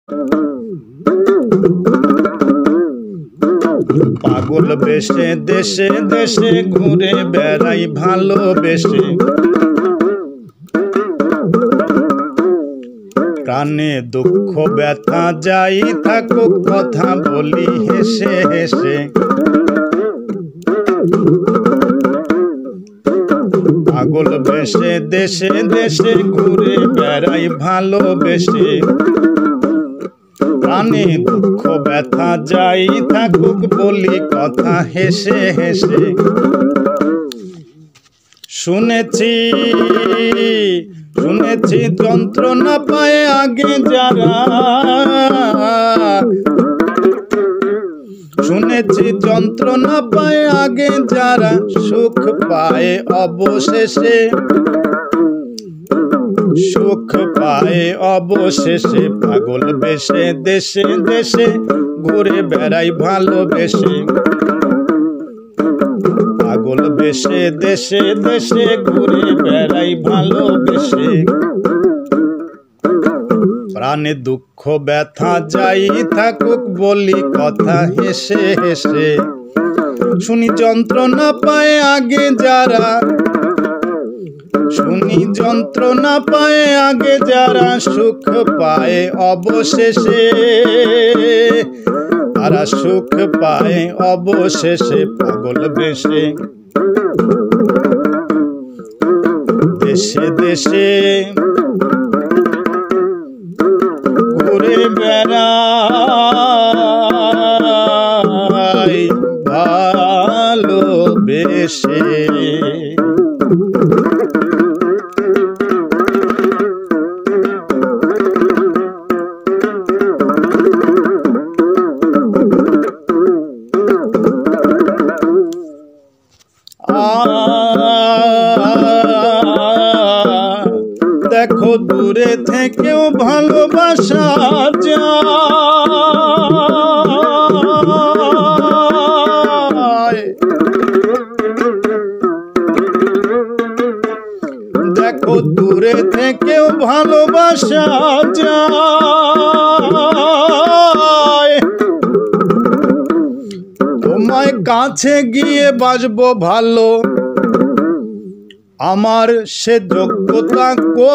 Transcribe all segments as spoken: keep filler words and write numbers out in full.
পাগল বেশে দেশে দেশে ঘুরে বেড়াই ভালোবেসে, প্রাণে দুঃখ ব্যথা যাই থাকুক কথা বলি হেসে হেসে। পাগল বেশে দেশে দেশে ঘুরে বেড়াই ভালোবেসে, প্রাণে দুঃখ ব্যথা যাই থাকুক বলি কথা হেসে হেসে। শুনেছি শুনেছি যন্ত্রণা পায় আগে যারা, শুনেছি যন্ত্রণা পায় আগে যারা সুখ পায় অবশেষে, সুখ পায় অবশেষে। পাগল বেশে দেশে দেশে ঘুরে বেড়াই ভালোবেসে, পাগল বেশে দেশে দেশে ঘুরে বেড়াই ভালোবেসে, প্রাণে দুঃখ ব্যথা যাই থাকুক বলি কথা হেসে হেসে। শুনি যন্ত্রণা পায় আগে যারা, শুনি যন্ত্রণা পায় আগে যারা সুখ পায় অবশেষে, তারা সুখ পায় অবশেষে। পাগল বেশে দেশে দেশে ঘুরে বেড়াই ভালোবেসে। দেখো দূরে থেকেও ভালোবাসা যায়, দেখো দূরে থেকেও ভালোবাসা যায়। তোমায় কাছে গিয়ে বাসবো ভালো, আমার সে যোগ্যতা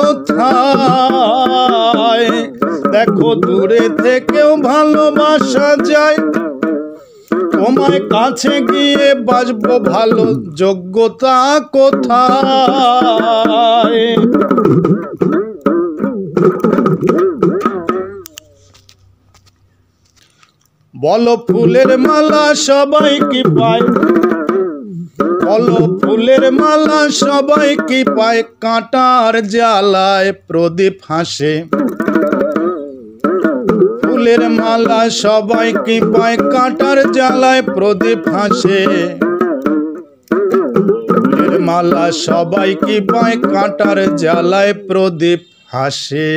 কোথায়? দেখো দূরে থেকেও ভালোবাসা যায়, তোমায় কাছে গিয়ে বাসবো ভালো, যোগ্যতা কোথায়? বলো ফুলের মালা সবাই কি পায়, বলো ফুলের মালা সবাই কি পায়, কাঁটার জ্বালায় প্রদীপ হাসে। ফুলের মালা সবাই কি পায়, কাঁটার জ্বালায় প্রদীপ হাসে। ফুলের মালা সবাই কি পায়, কাঁটার জ্বালায় প্রদীপ হাসে।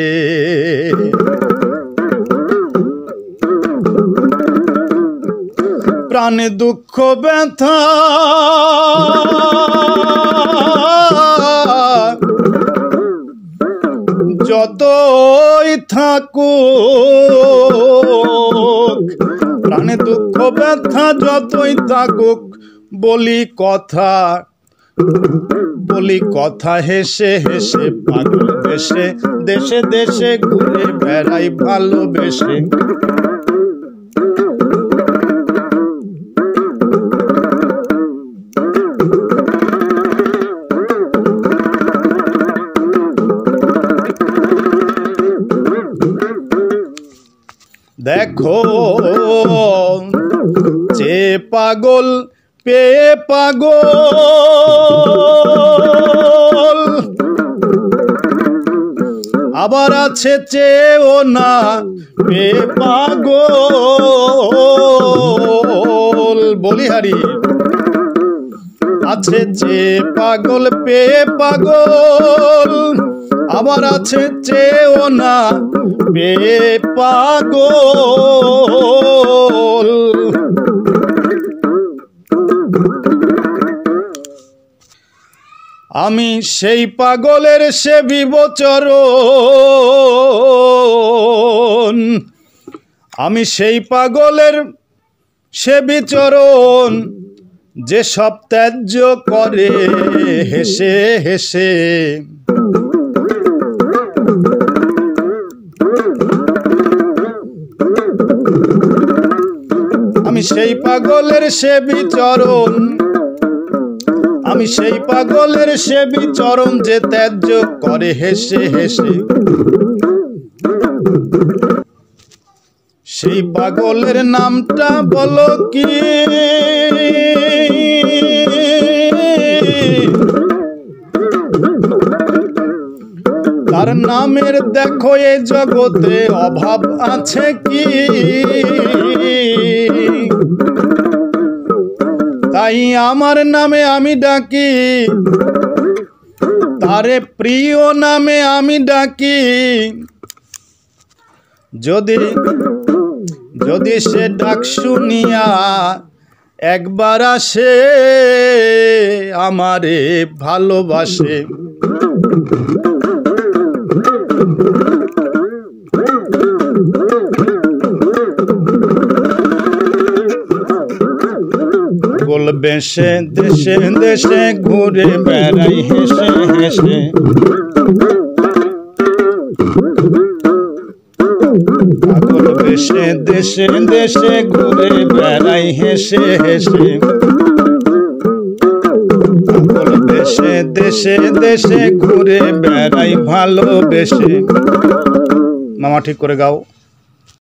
প্রাণে দুঃখ ব্যথা যতই থাকুক, প্রাণে দুঃখ ব্যথা যতই থাকুক বলি কথা, বলি কথা হেসে হেসে। পাগল বেশে দেশে দেশে ঘুরে বেড়াই ভালোবেসে, দেখো যে পাগল পেয়ে পাগল, আবার আছে চেয়েও না পেয়ে পাগল। বলিহারি আছে যে পাগল পেয়ে পাগল, আবার আছে চেয়েও না পেয়ে পাগল। আমি সেই পাগলের সেবিব চরণ, আমি সেই পাগলের সে বিচরণ যে সব ত্যায্য করে হেসে হেসে। আমি সেই পাগলের সে বিচরণ আমি সেই পাগলের সে বিচরণ যে ত্যায্য করে হেসে হেসে। সেই পাগলের নামটা বলো কি? তার নামের দেখো এ জগতে অভাব আছে কি? তাই আমার নামে আমি ডাকি, তারে প্রিয় নামে আমি ডাকি। যদি যদি সে ডাক শুনিয়া একবার আসে আমারে ভালোবাসে। বলবে সে দেশে দেশে ঘুরে বেড়াই হেসে হেসে। বলবে সে দেশে দেশে ঘুরে বেড়াই হেসে হেসে। বলবে সে দেশে দেশে ঘুরে বেড়াই ভালোবেসে। মামা ঠিক করে গাও।